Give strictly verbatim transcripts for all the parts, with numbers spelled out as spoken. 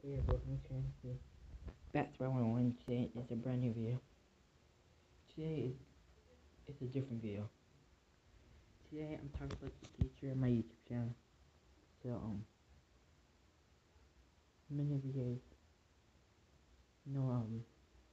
Yeah, welcome to the That's what I want to say. It's a brand new video. Today is it's a different video. Today I'm talking about the future of my YouTube channel. So um many of you guys know um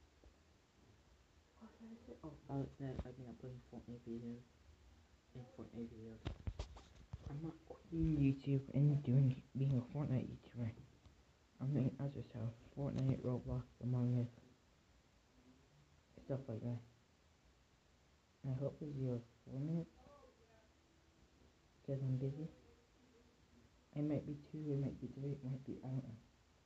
what did I say? Oh, about that I've been uploading Fortnite videos and Fortnite videos. I'm not quitting YouTube and doing being a Fortnite YouTuber. I'm doing other stuff. Fortnite, Roblox, Among Us, stuff like that. And I hope this video is four minutes because I'm busy. It might be two, it might be three, it might be, I don't know.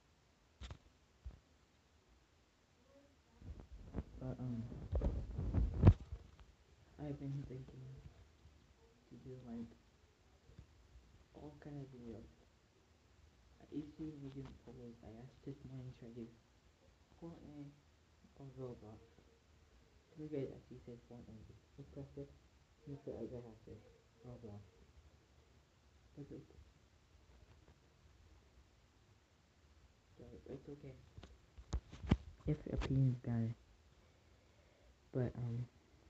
But, um, I've been thinking to do, like, all kind of videos. I used to be doing polls. I asked this morning, should I do Fortnite or Roblox? You guys actually said Fortnite. What's faster? You said I got after Roblox. But it's, it's okay. If opinions matter. But, um,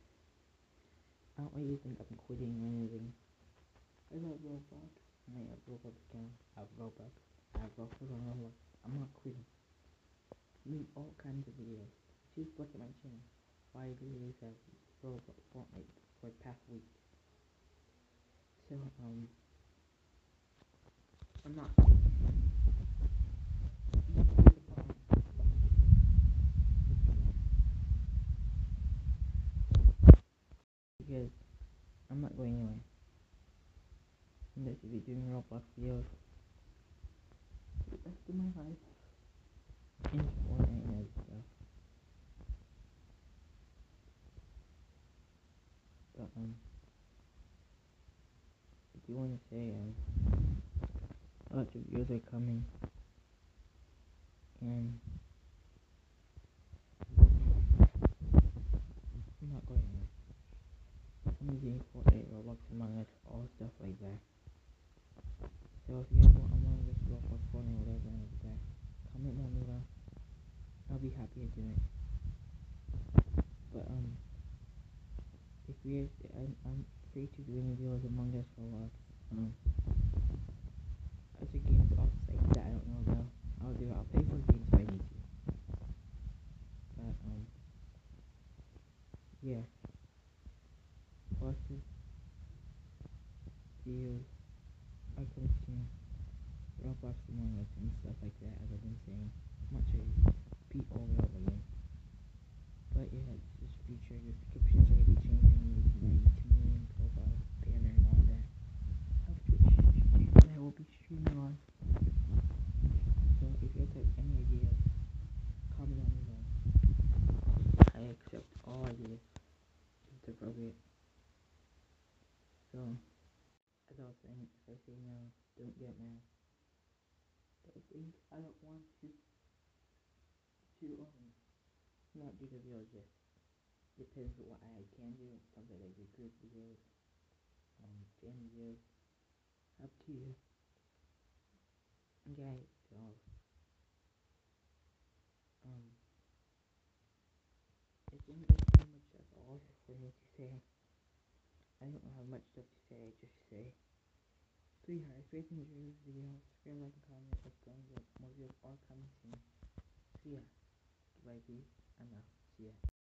I don't want you to think I'm quitting or anything. I love Roblox. I have Roblox account. I have Roblox. I have Roblox on Roblox. I'm not quitting. Make all kinds of videos. Just look at my channel. Five videos have Roblox Fortnite for the past week. So, um, I'm not quitting. Because I'm not going anywhere. I'm just be doing Roblox videos for the rest of my life. And Fortnite and other stuff. But, um, I do want to say, um, lots of videos are coming. And I'm not going anywhere. I'm doing Fortnite, Roblox, Among Us, all stuff like that. So if you guys want Among Us, Roblox, Fortnite, whatever like that, comment down below. I'll be happy to do it. But um, if you guys, I'm, I'm free to do any videos Among Us, Roblox, um, other games off sites that I don't know about. I'll do it. I'll pay for games if I need to. But um, yeah. Lots of videos are coming soon. Roblox, Among Us, and stuff like that, as I've been saying. I'm not sure you repeat all that again. But yeah, it's just future. The descriptions are already changing with my YouTube name, profile, banner, and all that. Of Twitch that I will be streaming on. So if you guys have any ideas, comment down below. I accept all ideas. It's appropriate. So, as I was saying, if I say no, don't get mad. But I think I don't want to to um not do the videos yet. Depends on what I can do. Something like the group videos, um, fan videos. Up to you. Okay, so um I think that's pretty much that's all for me to say. I don't have much stuff to say, just to say. So yeah, if you guys enjoyed this video, subscribe, like, and comment, subscribe, more videos are coming soon. So yeah, goodbye, peace, I'm out. See ya.